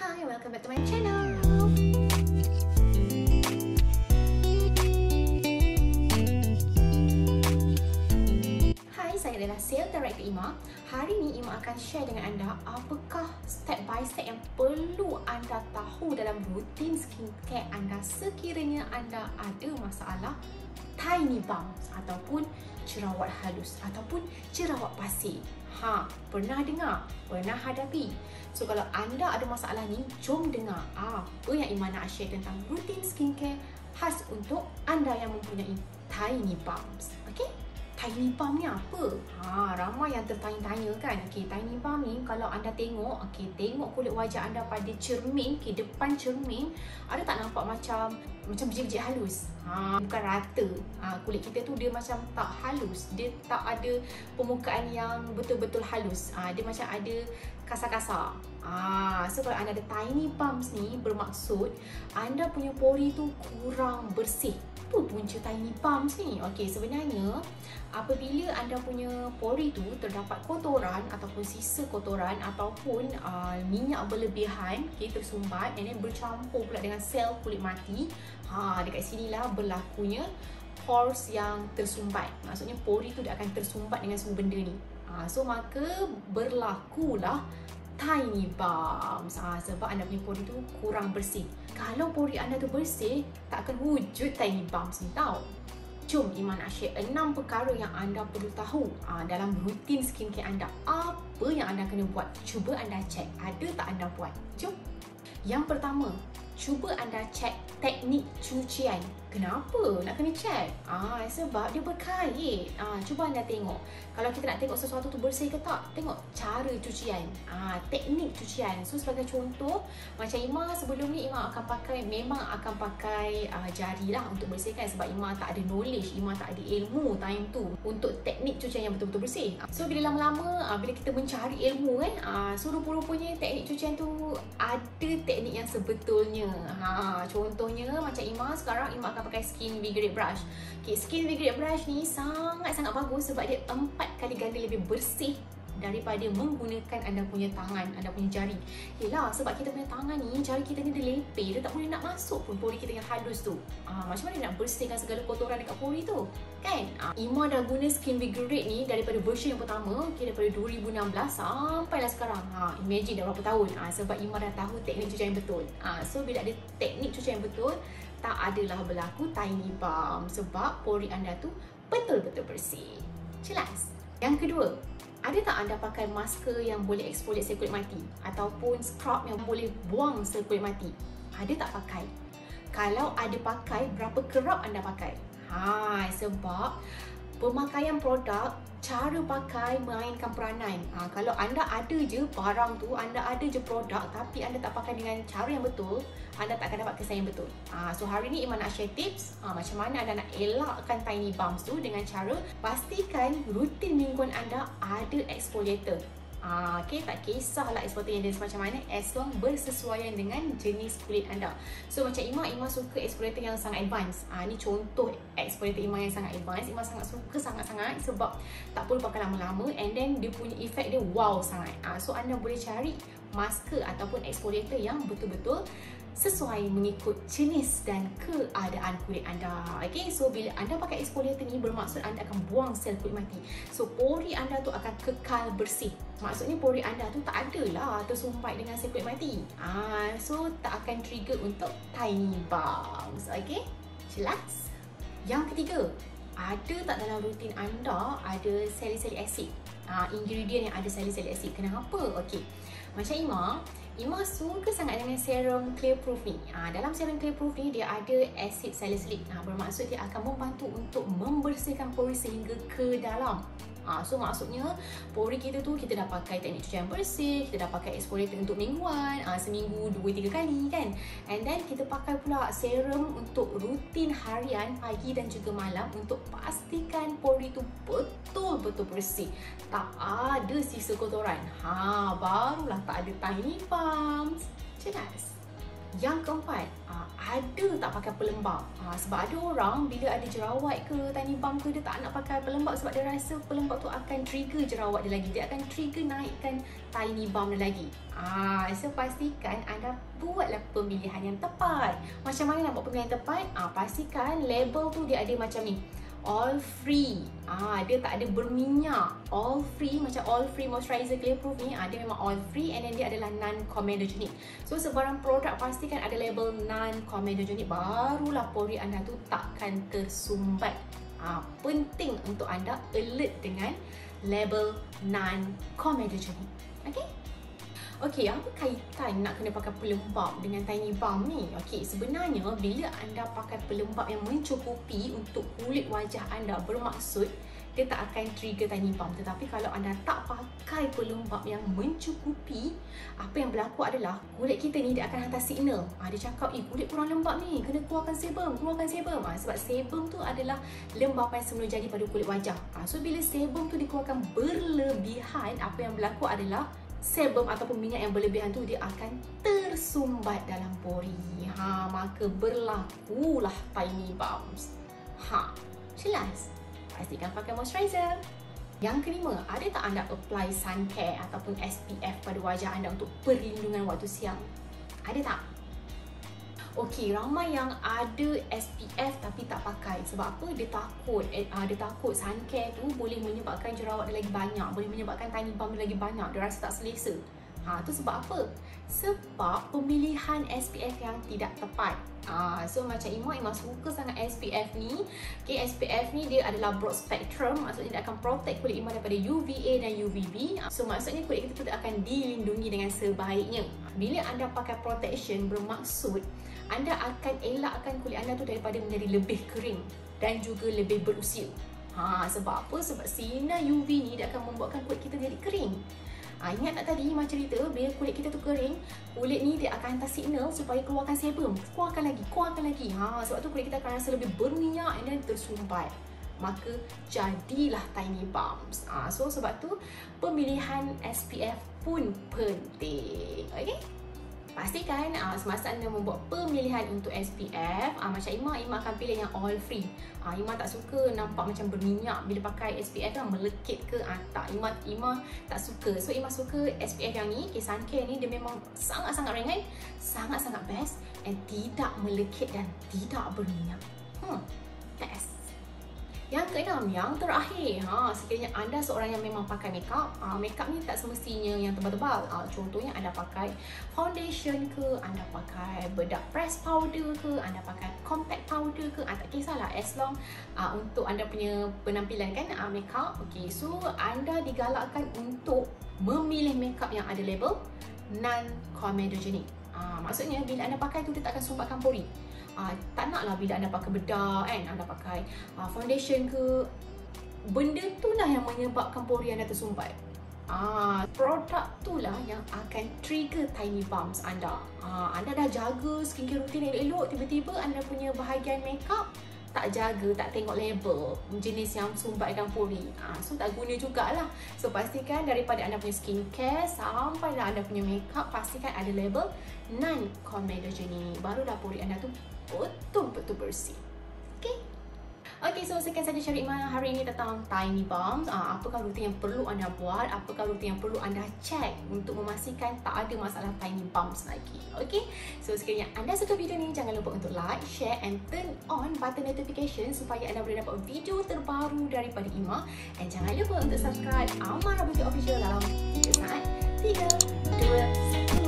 Hi, welcome back to my channel. Hai, saya adalah Sales Director Ima. Hari ini Ima akan share dengan anda apakah step by step yang perlu anda tahu dalam rutin skincare anda sekiranya anda ada masalah tiny bumps ataupun jerawat halus ataupun jerawat pasir. Pernah dengar? Pernah hadapi? So kalau anda ada masalah ni, jom dengar apa yang Ima nak share tentang rutin skincare khas untuk anda yang mempunyai tiny bumps. Okay? Tiny bump ni apa? Ramai yang tertanya-tanya kan. Okay, tiny bump ni kalau anda tengok, tengok kulit wajah anda pada cermin, depan cermin, ada tak nampak macam biji-biji halus? Bukan rata. Kulit kita tu dia macam tak halus. Dia tak ada permukaan yang betul-betul halus. Dia macam ada kasar-kasar. So kalau anda ada tiny bumps ni, bermaksud anda punya pori tu kurang bersih. Apa punca tiny bumps ni? Okey, sebenarnya apabila anda punya pori tu terdapat kotoran ataupun sisa kotoran ataupun minyak berlebihan tersumbat dan bercampur pula dengan sel kulit mati, dekat sinilah berlakunya pores yang tersumbat. Maksudnya pori tu dia akan tersumbat dengan semua benda ni. So maka berlakulah tiny bumps sebab anda punya pori tu kurang bersih. Kalau pori anda tu bersih, tak akan wujud tiny bumps ni tau. Jom Ima nak share 6 perkara yang anda perlu tahu dalam rutin skincare anda. Apa yang anda kena buat? Cuba anda cek ada tak anda buat. Jom. Yang pertama, cuba anda cek teknik cucian. Kenapa nak kena cek? Sebab dia berkait. Cuba anda tengok. Kalau kita nak tengok sesuatu tu bersih ke tak, tengok cara cucian. Teknik cucian. So sebagai contoh, macam Ima sebelum ni Ima memang akan pakai jari lah untuk bersihkan sebab Ima tak ada knowledge, Ima tak ada ilmu time tu untuk teknik cucian yang betul-betul bersih. So bila lama-lama bila kita mencari ilmu kan, so rupa-rupanya teknik cucian tu ada teknik yang sebetulnya. Contohnya macam Ima sekarang Ima akan pakai Skin Vigorate Brush. Skin Vigorate Brush ni sangat-sangat bagus sebab dia 4 kali ganda lebih bersih daripada menggunakan anda punya tangan, anda punya jari. Yelah, sebab kita punya tangan ni, jari kita ni dia lepeh, dia tak boleh nak masuk pun pori kita yang halus tu. Macam mana nak bersihkan segala kotoran dekat pori tu? Kan? Ima dah guna Skin Vigorate ni daripada version yang pertama, daripada 2016 sampailah sekarang. Imagine dah berapa tahun. Sebab Ima dah tahu teknik cucian yang betul. So bila ada teknik cucian yang betul, tak adalah berlaku tiny bump sebab pori anda tu betul-betul bersih. Jelas? Yang kedua, ada tak anda pakai masker yang boleh exfoliate sel kulit mati ataupun scrub yang boleh buang sel kulit mati? Ada tak pakai? Kalau ada pakai, berapa kerap anda pakai? Sebab pemakaian produk, cara pakai mainkan peranan. Kalau anda ada je barang tu, anda ada je produk tapi anda tak pakai dengan cara yang betul, anda tak akan dapat kesan yang betul. So hari ni Ima nak share tips macam mana anda nak elakkan tiny bumps tu dengan cara pastikan rutin mingguan anda ada exfoliator. Tak kisahlah exfoliator yang jenis macam mana, as long bersesuaian dengan jenis kulit anda. So macam Ima suka exfoliator yang sangat advance. Ni contoh exfoliator Ima yang sangat advance. Ima sangat suka sangat-sangat sebab tak perlu pakai lama-lama and then dia punya efek dia wow sangat. So anda boleh cari masker ataupun exfoliator yang betul-betul sesuai mengikut jenis dan keadaan kulit anda. So bila anda pakai exfoliator ni, bermaksud anda akan buang sel kulit mati. So pori anda tu akan kekal bersih. Maksudnya pori anda tu tak adalah tersumbat dengan sel kulit mati. So tak akan trigger untuk tiny bumps. Jelas? Yang ketiga, ada tak dalam rutin anda ada salicylic acid? Ingredient yang ada salicylic acid. Kenapa? Macam Ima suka sangat dengan serum Clear Proof ni. Dalam serum Clear Proof ni dia ada asid salicylic. Bermaksud dia akan membantu untuk membersihkan pori sehingga ke dalam. So maksudnya pori kita tu kita dah pakai teknik cucian bersih, kita dah pakai exfoliator untuk mingguan, seminggu 2-3 kali kan. And then kita pakai pula serum untuk rutin harian pagi dan juga malam untuk pastikan pori tu betul-betul bersih. Tak ada sisa kotoran. Barulah tak ada tiny bumps. Jelas? Yang keempat, ada tak pakai pelembab. Sebab ada orang bila ada jerawat ke, tiny bump ke, dia tak nak pakai pelembab sebab dia rasa pelembab tu akan trigger jerawat dia lagi. Dia akan trigger naikkan tiny bump dia lagi. So pastikan anda buatlah pemilihan yang tepat. Macam mana nak buat pemilihan yang tepat? Pastikan label tu dia ada macam ni. All free. Dia tak ada berminyak. All free, macam all free moisturizer clear proof ni, dia memang all free, and then dia adalah non-comedogenic. So sebarang produk pastikan ada label non-comedogenic, barulah pori anda tu takkan tersumbat. Penting untuk anda alert dengan label non-comedogenic. Okey, apa kaitan nak kena pakai pelembab dengan tiny bump ni? Okey, sebenarnya bila anda pakai pelembab yang mencukupi untuk kulit wajah anda, bermaksud dia tak akan trigger tiny bump. Tetapi kalau anda tak pakai pelembab yang mencukupi, apa yang berlaku adalah kulit kita ni dia akan hantar signal. Dia cakap, kulit kurang lembab ni, kena keluarkan sebum, sebab sebum tu adalah lembapan semula jadi pada kulit wajah. So bila sebum tu dikeluarkan berlebihan, apa yang berlaku adalah sebum ataupun minyak yang berlebihan tu dia akan tersumbat dalam pori. Maka berlakulah tiny bumps. Jelas? Pastikan pakai moisturizer. Yang kelima, ada tak anda apply sun care ataupun SPF pada wajah anda untuk perlindungan waktu siang? Ada tak? Okey, ramai yang ada SPF tapi tak pakai. Sebab apa? Dia takut sun care tu boleh menyebabkan jerawat dia lagi banyak, boleh menyebabkan tiny bump dia lagi banyak. Dia rasa tak selesa. Tu sebab apa? Sebab pemilihan SPF yang tidak tepat. So macam Ima suka sangat SPF ni. SPF ni dia adalah broad spectrum, maksudnya dia akan protect kulit Ima daripada UVA dan UVB. So maksudnya kulit kita tu akan dilindungi dengan sebaiknya. Bila anda pakai protection, bermaksud anda akan elakkan kulit anda tu daripada menjadi lebih kering dan juga lebih berusia. Sebab apa? Sebab sinar UV ni dia akan membuatkan kulit kita jadi kering. Ingat tak tadi Ima cerita, bila kulit kita tu kering, kulit ni dia akan hantar signal supaya keluarkan sebum. Keluarkan lagi. Sebab tu kulit kita akan rasa lebih berminyak dan tersumbat. Maka jadilah tiny bumps. So sebab tu pemilihan SPF pun penting. Pastikan semasa anda membuat pemilihan untuk SPF, macam Ima akan pilih yang oil free. Ima tak suka nampak macam berminyak bila pakai SPF yang melekit ke. Tak, Ima tak suka. So Ima suka SPF yang ni, sun care ni, dia memang sangat-sangat ringan, sangat-sangat best, and tidak melekit dan tidak berminyak. Best. Yang keenam, yang terakhir, sekiranya anda seorang yang memang pakai makeup, makeup ni tak semestinya yang tebal-tebal. Contohnya anda pakai foundation ke, anda pakai bedak press powder ke, anda pakai compact powder ke, tak kisahlah, as long untuk anda punya penampilan kan, makeup. So anda digalakkan untuk memilih makeup yang ada label non-comedogenic. Maksudnya bila anda pakai tu dia tak akan sumbatkan pori. Tak naklah bila anda pakai bedak kan, anda pakai foundation ke, benda tu lah yang menyebabkan pori anda tersumbat. Produk tu lah yang akan trigger tiny bumps anda. Anda dah jaga skincare rutin elok-elok, tiba-tiba anda punya bahagian makeup tak jaga, tak tengok label jenis yang sumbatkan pori. So tak guna jugalah. So pastikan daripada anda punya skincare sampai anda punya makeup, pastikan ada label non-comedogenic. Barulah pori anda tu betul-betul bersih. Okay, so sekian saja cerita Ima hari ini tentang tiny bumps. Apakah rutin yang perlu anda buat? Apakah rutin yang perlu anda cek untuk memastikan tak ada masalah tiny bumps lagi? Okay, so sekiranya anda suka video ni, jangan lupa untuk like, share and turn on button notification supaya anda boleh dapat video terbaru daripada Ima. And jangan lupa untuk subscribe Amarah Beauty Official dalam 3 saat. 3, 2, 1.